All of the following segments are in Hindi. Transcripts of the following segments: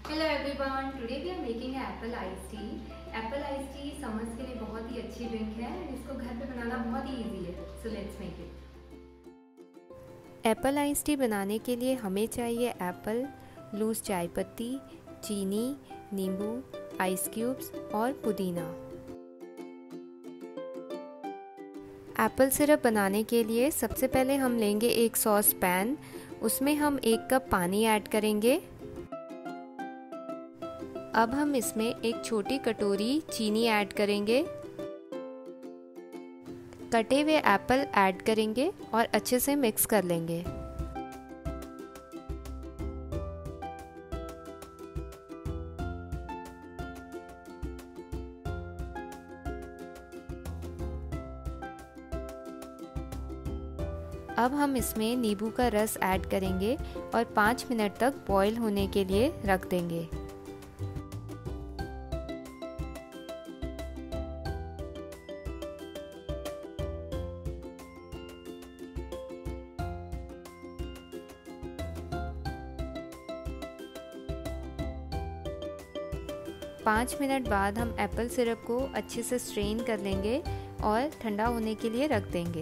Hello everyone, today we are making apple ice tea. Apple ice tea summers के लिए बहुत ही अच्छी ड्रिंक है और इसको घर पे बनाना बहुत ही इजी है। So let's make it. Apple ice tea बनाने के लिए हमें चाहिए एप्पल, लूज़ चाय पत्ती, चीनी, नींबू, आइस क्यूब्स और पुदीना। एप्पल सिरप बनाने के लिए सबसे पहले हम लेंगे एक सॉस पैन, उसमें हम 1 कप पानी ऐड करेंगे। अब हम इसमें एक छोटी कटोरी चीनी ऐड करेंगे। कटे हुए एप्पल ऐड करेंगे और अच्छे से मिक्स कर लेंगे। अब हम इसमें नींबू का रस ऐड करेंगे और 5 मिनट तक बॉईल होने के लिए रख देंगे। पाँच मिनट बाद हम एप्पल सिरप को अच्छे से स्ट्रेन कर लेंगे और ठंडा होने के लिए रख देंगे।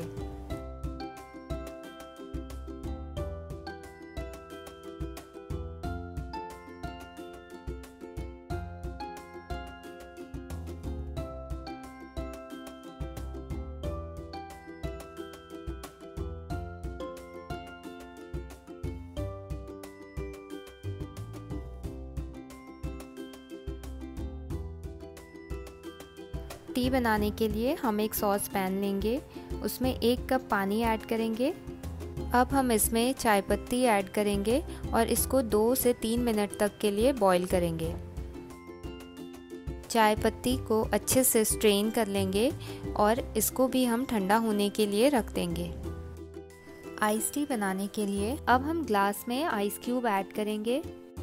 टी बनाने के लिए हम एक सॉस पैन लेंगे, उसमें 1 कप पानी ऐड करेंगे। अब हम इसमें चाय पत्ती ऐड करेंगे और इसको 2 से 3 मिनट तक के लिए बॉईल करेंगे। चाय पत्ती को अच्छे से स्ट्रेन कर लेंगे और इसको भी हम ठंडा होने के लिए रख देंगे। आइस टी बनाने के लिए अब हम ग्लास में आइस क्यूब ऐड करेंगे।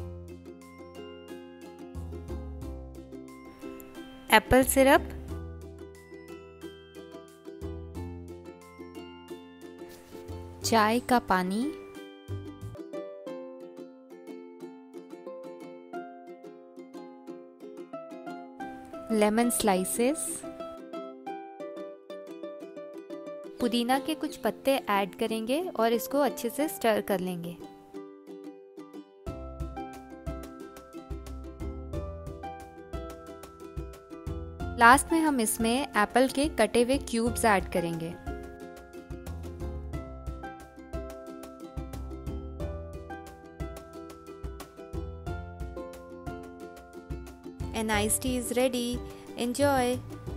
एप्पल सिरप, चाय का पानी, लेमन स्लाइसेस, पुदीना के कुछ पत्ते ऐड करेंगे और इसको अच्छे से स्टर कर लेंगे। लास्ट में हम इसमें एप्पल के कटे हुए क्यूब्स ऐड करेंगे। And iced tea is ready. Enjoy!